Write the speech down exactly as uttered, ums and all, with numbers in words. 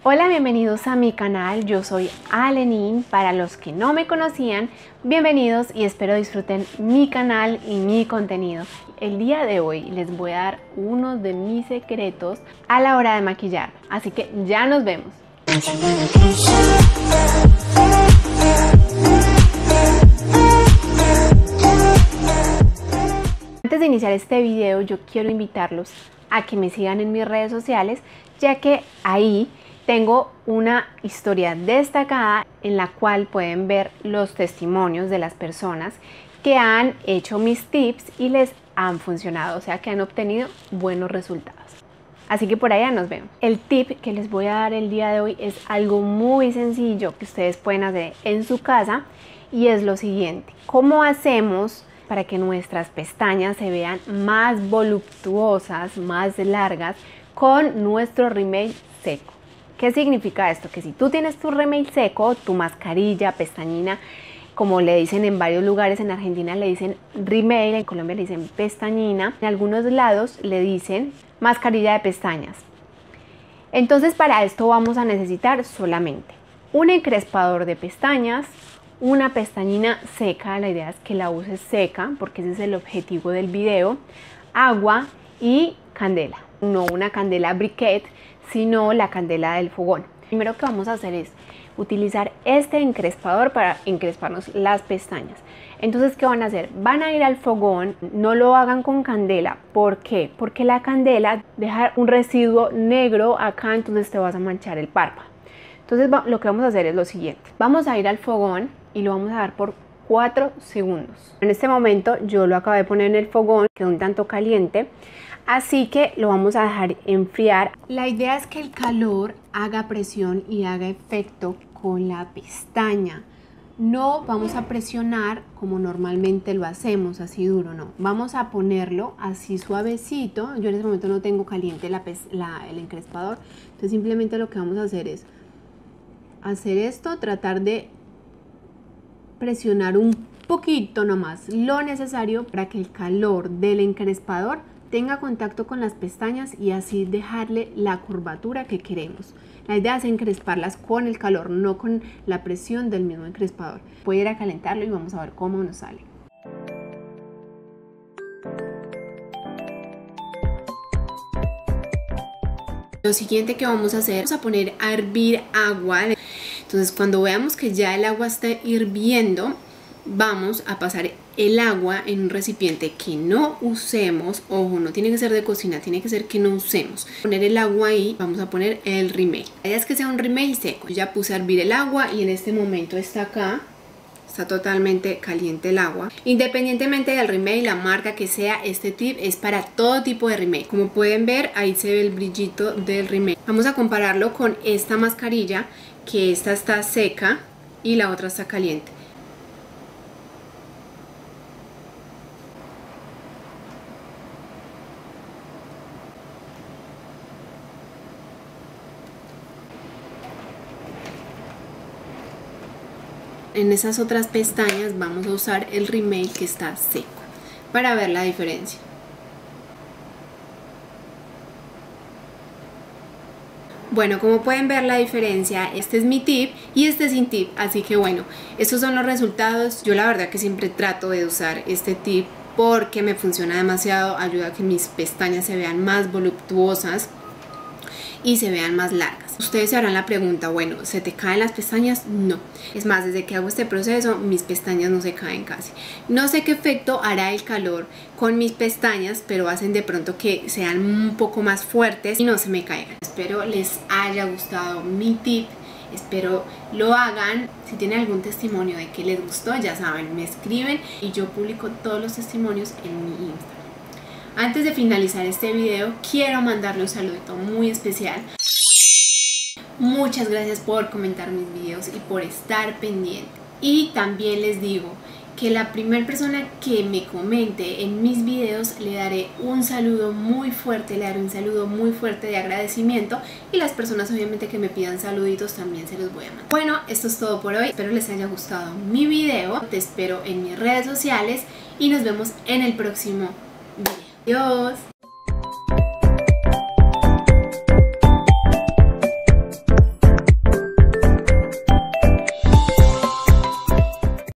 Hola, bienvenidos a mi canal, yo soy Alenín. Para los que no me conocían, bienvenidos y espero disfruten mi canal y mi contenido. El día de hoy les voy a dar uno de mis secretos a la hora de maquillar, así que ya nos vemos. Antes de iniciar este video, yo quiero invitarlos a que me sigan en mis redes sociales, ya que ahí tengo una historia destacada en la cual pueden ver los testimonios de las personas que han hecho mis tips y les han funcionado, o sea que han obtenido buenos resultados. Así que por allá nos vemos. El tip que les voy a dar el día de hoy es algo muy sencillo que ustedes pueden hacer en su casa y es lo siguiente. ¿Cómo hacemos para que nuestras pestañas se vean más voluptuosas, más largas con nuestro rímel seco? ¿Qué significa esto? Que si tú tienes tu rímel seco, tu mascarilla, pestañina, como le dicen en varios lugares, en Argentina le dicen rímel, en Colombia le dicen pestañina, en algunos lados le dicen mascarilla de pestañas. Entonces para esto vamos a necesitar solamente un encrespador de pestañas, una pestañina seca, la idea es que la uses seca porque ese es el objetivo del video, agua y candela, no una candela briquet, sino la candela del fogón. Primero que vamos a hacer es utilizar este encrespador para encresparnos las pestañas. Entonces, ¿qué van a hacer? Van a ir al fogón, no lo hagan con candela. ¿Por qué? Porque la candela deja un residuo negro acá, entonces te vas a manchar el párpado. Entonces, lo que vamos a hacer es lo siguiente. Vamos a ir al fogón y lo vamos a dar por cuatro segundos. En este momento yo lo acabé de poner en el fogón, quedó un tanto caliente. Así que lo vamos a dejar enfriar. La idea es que el calor haga presión y haga efecto con la pestaña. No vamos a presionar como normalmente lo hacemos, así duro, no. Vamos a ponerlo así suavecito. Yo en este momento no tengo caliente la, la, el encrespador. Entonces simplemente lo que vamos a hacer es hacer esto, tratar de presionar un poquito nomás, lo necesario para que el calor del encrespador tenga contacto con las pestañas y así dejarle la curvatura que queremos. La idea es encresparlas con el calor, no con la presión del mismo encrespador. Voy a ir a calentarlo y vamos a ver cómo nos sale. Lo siguiente que vamos a hacer es a poner a hervir agua. Entonces cuando veamos que ya el agua está hirviendo, vamos a pasar el agua en un recipiente que no usemos. Ojo, no tiene que ser de cocina, tiene que ser que no usemos. Poner el agua ahí, vamos a poner el rímel. La idea es que sea un rímel seco. Ya puse a hervir el agua y en este momento está acá. Está totalmente caliente el agua. Independientemente del rímel, la marca que sea, este tip es para todo tipo de rímel. Como pueden ver, ahí se ve el brillito del rímel. Vamos a compararlo con esta mascarilla, que esta está seca y la otra está caliente. En esas otras pestañas vamos a usar el rímel que está seco para ver la diferencia. Bueno, como pueden ver la diferencia, este es mi tip y este es sin tip, así que bueno, estos son los resultados. Yo la verdad que siempre trato de usar este tip porque me funciona demasiado, ayuda a que mis pestañas se vean más voluptuosas y se vean más largas. Ustedes se harán la pregunta, bueno, ¿se te caen las pestañas? No. Es más, desde que hago este proceso, mis pestañas no se caen casi. No sé qué efecto hará el calor con mis pestañas, pero hacen de pronto que sean un poco más fuertes y no se me caigan. Espero les haya gustado mi tip. Espero lo hagan. Si tienen algún testimonio de que les gustó, ya saben, me escriben y yo publico todos los testimonios en mi Instagram. Antes de finalizar este video, quiero mandarle un saludito muy especial. Muchas gracias por comentar mis videos y por estar pendiente. Y también les digo que la primera persona que me comente en mis videos le daré un saludo muy fuerte, le daré un saludo muy fuerte de agradecimiento, y las personas obviamente que me pidan saluditos también se los voy a mandar. Bueno, esto es todo por hoy, espero les haya gustado mi video, te espero en mis redes sociales y nos vemos en el próximo video. Adiós.